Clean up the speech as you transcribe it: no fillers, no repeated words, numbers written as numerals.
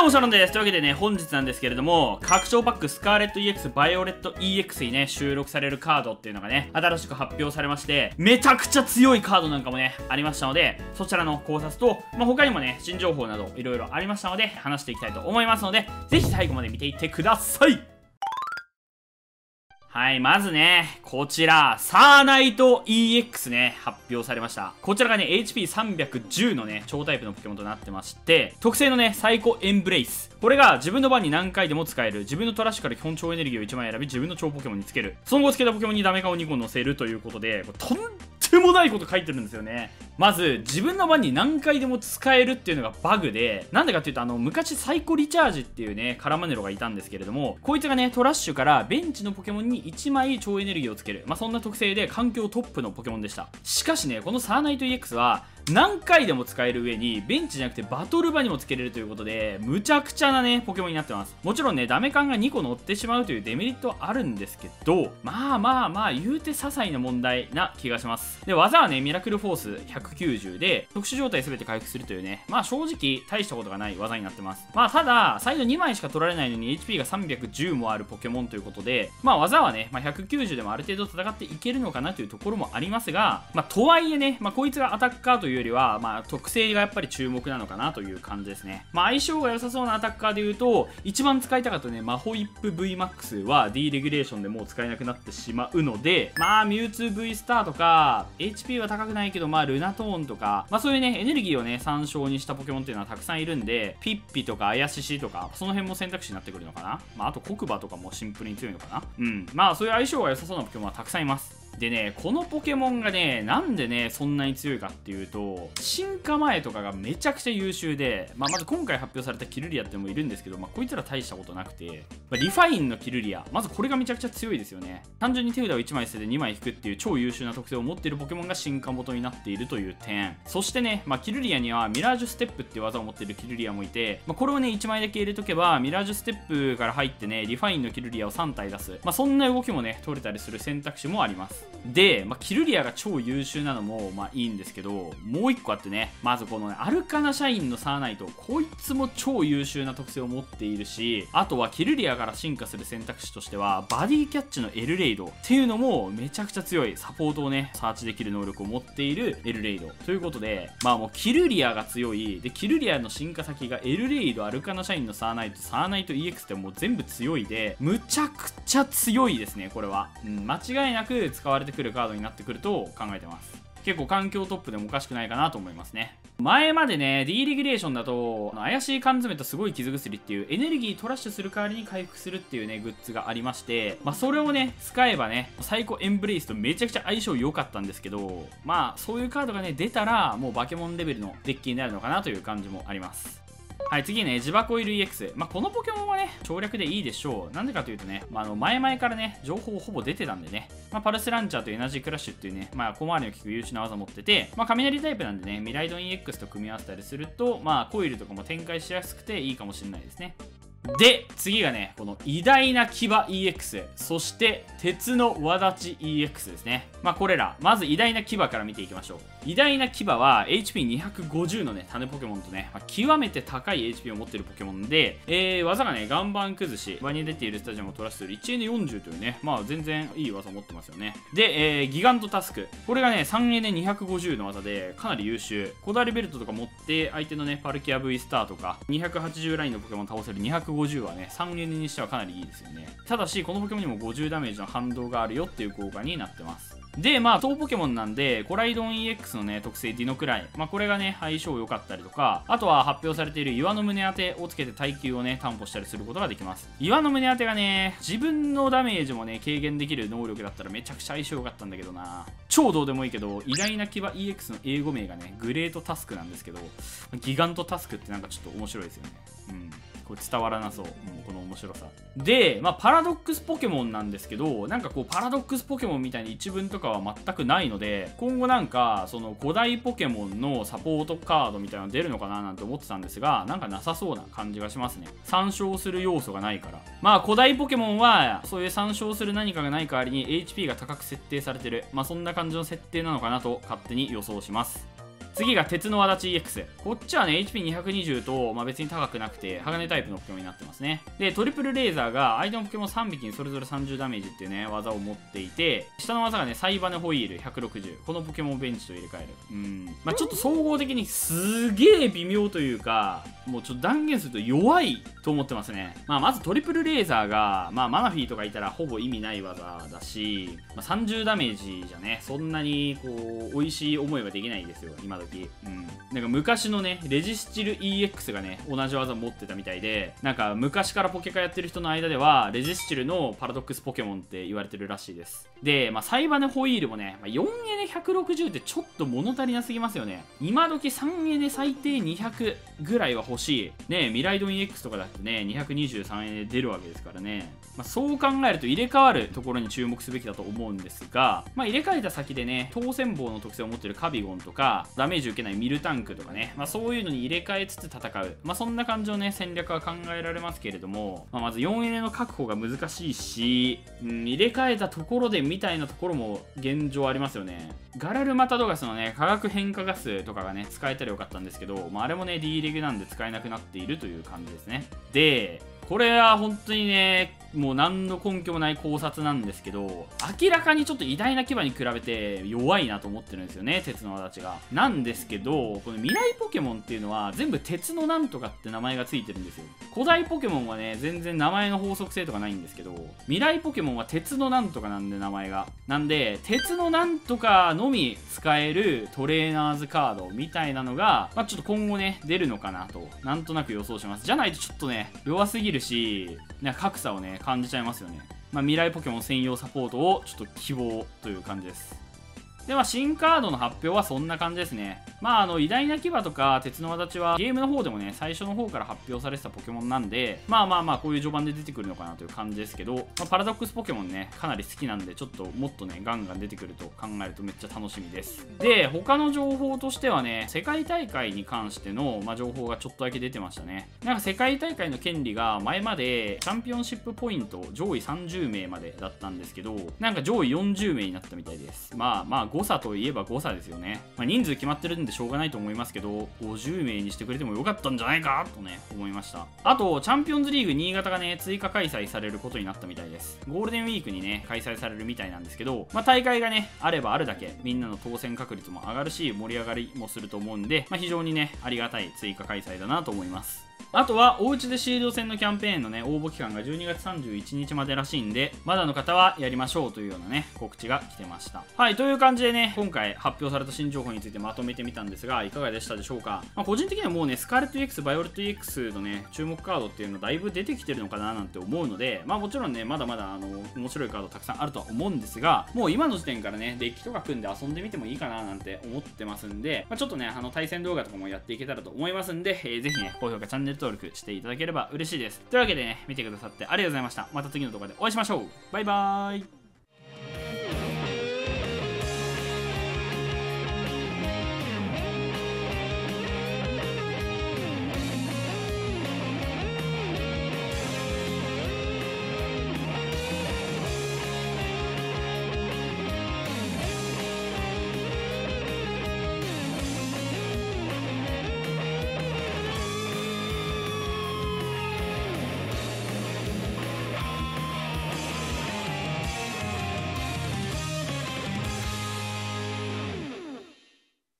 もシャロンです。というわけでね、本日なんですけれども、拡張パックスカーレット EX、バイオレット EX にね、収録されるカードっていうのがね、新しく発表されまして、めちゃくちゃ強いカードなんかもね、ありましたので、そちらの考察と、他にもね、新情報などいろいろありましたので、話していきたいと思いますので、ぜひ最後まで見ていってください。はい、まずね、こちら、サーナイト EX ね、発表されました。こちらがね、HP310 のね、超タイプのポケモンとなってまして、特性のね、サイコエンブレイス。これが自分の番に何回でも使える。自分のトラッシュから基本超エネルギーを1枚選び、自分の超ポケモンにつける。その後つけたポケモンにダメカを2個乗せるということで、とんでもないこと書いてるんですよね。まず、自分の番に何回でも使えるっていうのがバグで、なんでかっていうと、昔サイコリチャージっていうね、カラマネロがいたんですけれども、こいつがね、トラッシュからベンチのポケモンに1枚超エネルギーをつける。そんな特性で環境トップのポケモンでした。しかしね、このサーナイト EX は、何回でも使える上に、ベンチじゃなくてバトル場にもつけれるということで、むちゃくちゃなね、ポケモンになってます。もちろんね、ダメカンが2個乗ってしまうというデメリットはあるんですけど、言うて些細な問題な気がします。で、技はね、ミラクルフォース190で、特殊状態全て回復するというね、正直、大したことがない技になってます。ただ、サイド2枚しか取られないのに HP が310もあるポケモンということで、技はね、190でもある程度戦っていけるのかなというところもありますが、とはいえね、こいつがアタッカーというよりは、特性がやっぱり注目なのかなという感じですね。相性が良さそうなアタッカーで言うと、一番使いたかったね、マホイップ VMAX は D レギュレーションでもう使えなくなってしまうので、ミュウツー V スターとか、HP は高くないけど、ルナトーンとか、そういうね、エネルギーをね、参照にしたポケモンっていうのはたくさんいるんで、ピッピとかアヤシシとか、その辺も選択肢になってくるのかな。あと黒馬とかもシンプルに強いのかな。そういう相性が良さそうなポケモンはたくさんいます。でね、このポケモンがね、なんでね、そんなに強いかっていうと、進化前とかがめちゃくちゃ優秀で、まず今回発表されたキルリアってのもいるんですけど、こいつら大したことなくて、リファインのキルリア、まずこれがめちゃくちゃ強いですよね。単純に手札を1枚捨てて2枚引くっていう超優秀な特性を持っているポケモンが進化元になっているという点。そしてね、キルリアにはミラージュステップっていう技を持っているキルリアもいて、これをね、1枚だけ入れとけば、ミラージュステップから入ってね、リファインのキルリアを3体出す。そんな動きもね、取れたりする選択肢もあります。で、キルリアが超優秀なのもいいんですけど、もう1個あってね、まずこのね、アルカナシャインのサーナイト、こいつも超優秀な特性を持っているし、あとはキルリアから進化する選択肢としては、バディキャッチのエルレイドっていうのもめちゃくちゃ強いサポートをね、サーチできる能力を持っているエルレイドということで、もうキルリアが強い、で、キルリアの進化先がエルレイド、アルカナシャインのサーナイト、サーナイト EX ってもう全部強いで、むちゃくちゃ強いですね、これは。間違いなく使われてくるカードになってくると考えてます。結構環境トップでもおかしくないかなと思いますね。前までね、D レギュレーションだと、怪しい缶詰とすごい傷薬っていうエネルギートラッシュする代わりに回復するっていうね、グッズがありまして、それをね、使えばね、サイコエンブレイスとめちゃくちゃ相性良かったんですけど、そういうカードがね、出たら、もうバケモンレベルのデッキになるのかなという感じもあります。はい、次ね、ジバコイル EX。このポケモンはね、省略でいいでしょう。なんでかというとね、前々からね、情報ほぼ出てたんでね、パルスランチャーとエナジークラッシュっていうね、小回りの利く優秀な技持ってて、雷タイプなんでね、ミライドン EX と組み合わせたりすると、コイルとかも展開しやすくていいかもしれないですね。で、次がね、この偉大な牙 EX、そして鉄の輪立ち EX ですね。これら、まず偉大な牙から見ていきましょう。偉大な牙は HP250 のね、種ポケモンとね、極めて高い HP を持っているポケモンで、技がね、岩盤崩し、場に出ているスタジアムを取らせている 1N40 というね、全然いい技を持ってますよね。で、ギガントタスク。これがね、3N250 の技で、かなり優秀。こだわりベルトとか持って、相手のね、パルキア V スターとか、280ラインのポケモンを倒せる250はね、3N にしてはかなりいいですよね。ただし、このポケモンにも50ダメージの反動があるよっていう効果になってます。で、当ポケモンなんで、コライドン EX のね、特性ディノクライ。これがね、相性良かったりとか、あとは発表されている岩の胸当てをつけて耐久をね、担保したりすることができます。岩の胸当てがね、自分のダメージもね、軽減できる能力だったらめちゃくちゃ相性良かったんだけどな。超どうでもいいけど、偉大な牙 EX の英語名がね、グレートタスクなんですけど、ギガントタスクってなんかちょっと面白いですよね。これ伝わらなそう。この面白さ。で、パラドックスポケモンなんですけど、なんかこう、パラドックスポケモンみたいに一文とかは全くないので、今後なんか、その古代ポケモンのサポートカードみたいなの出るのかななんて思ってたんですが、なんかなさそうな感じがしますね。参照する要素がないから。古代ポケモンは、そういう参照する何かがない代わりに HP が高く設定されてる。そんな感じの設定なのかなと勝手に予想します。 次が鉄の轍 EX。こっちはね、HP220 と、まあ、別に高くなくて、鋼タイプのポケモンになってますね。で、トリプルレーザーが相手のポケモン3匹にそれぞれ30ダメージっていうね、技を持っていて、下の技がね、サイバネホイール160。このポケモンをベンチと入れ替える。まあ、ちょっと総合的にすげえ微妙というか、もうちょっと断言すると弱いと思ってますね。まあ、まずトリプルレーザーが、まあ、マナフィーとかいたらほぼ意味ない技だし、まあ、30ダメージじゃね、そんなにこう、美味しい思いはできないですよ、今時。なんか昔のね、レジスチル EX がね、同じ技持ってたみたいで、なんか昔からポケカやってる人の間では、レジスチルのパラドックスポケモンって言われてるらしいです。で、まあ、サイバネホイールもね、4エネ160ってちょっと物足りなすぎますよね。今時3エネ最低200ぐらいは欲しい。ね、ミライドン EX とかだってね、223エネ出るわけですからね。まあ、そう考えると入れ替わるところに注目すべきだと思うんですが、まあ、入れ替えた先でね、当選棒の特性を持っているカビゴンとか、ダメージ受けないミルタンクとかね、まあ、そういうのに入れ替えつつ戦う。まあ、そんな感じのね、戦略は考えられますけれども、まあ、まず4エネの確保が難しいし、入れ替えたところでみたいなところも現状ありますよね。ガラルマタドガスのね、化学変化ガスとかがね、使えたらよかったんですけど、まあ、あれもね、D レギュなんで使えなくなっているという感じですね。で、これは本当にね、もう何の根拠もない考察なんですけど、明らかにちょっと偉大な牙に比べて弱いなと思ってるんですよね、鉄の轍が。なんですけど、この未来ポケモンっていうのは全部鉄のなんとかって名前がついてるんですよ。古代ポケモンはね、全然名前の法則性とかないんですけど、未来ポケモンは鉄のなんとかなんで名前が。なんで、鉄のなんとかのみ使えるトレーナーズカードみたいなのが、まあ、ちょっと今後ね、出るのかなと、なんとなく予想します。じゃないとちょっとね、弱すぎるし、なんか格差をね、感じちゃいますよね。まあ、未来ポケモン専用サポートをちょっと希望という感じです。では、新カードの発表はそんな感じですね。まあ、偉大な牙とか鉄の轍はゲームの方でもね、最初の方から発表されてたポケモンなんで、まあ、こういう序盤で出てくるのかなという感じですけど、まあ、パラドックスポケモンね、かなり好きなんで、ちょっともっとね、ガンガン出てくると考えるとめっちゃ楽しみです。で、他の情報としてはね、世界大会に関しての、まあ、情報がちょっとだけ出てましたね。なんか世界大会の権利が前までチャンピオンシップポイント上位30名までだったんですけど、なんか上位40名になったみたいです。まあ、誤差といえば誤差ですよね。まあ、人数決まってるんでしょうがないと思いますけど、50名にしてくれてもよかったんじゃないかとね、思いました。あと、チャンピオンズリーグ新潟がね、追加開催されることになったみたいです。ゴールデンウィークにね、開催されるみたいなんですけど、まあ、大会がね、あればあるだけ、みんなの当選確率も上がるし、盛り上がりもすると思うんで、まあ、非常にね、ありがたい追加開催だなと思います。あとは、おうちでシールド戦のキャンペーンのね、応募期間が12月31日までらしいんで、まだの方はやりましょうというようなね、告知が来てました。はい、という感じでね、今回発表された新情報についてまとめてみたんですが、いかがでしたでしょうか。まあ、個人的にはもうね、スカーレット EX、バイオレット EX のね、注目カードっていうのだいぶ出てきてるのかななんて思うので、まあもちろんね、まだまだ面白いカードたくさんあるとは思うんですが、もう今の時点からね、デッキとか組んで遊んでみてもいいかななんて思ってますんで、まあ、ちょっとね、対戦動画とかもやっていけたらと思いますんで、ぜひね、高評価、チャンネル登録していただければ嬉しいです。というわけでね、見てくださってありがとうございました。また次の動画でお会いしましょう。バイバーイ。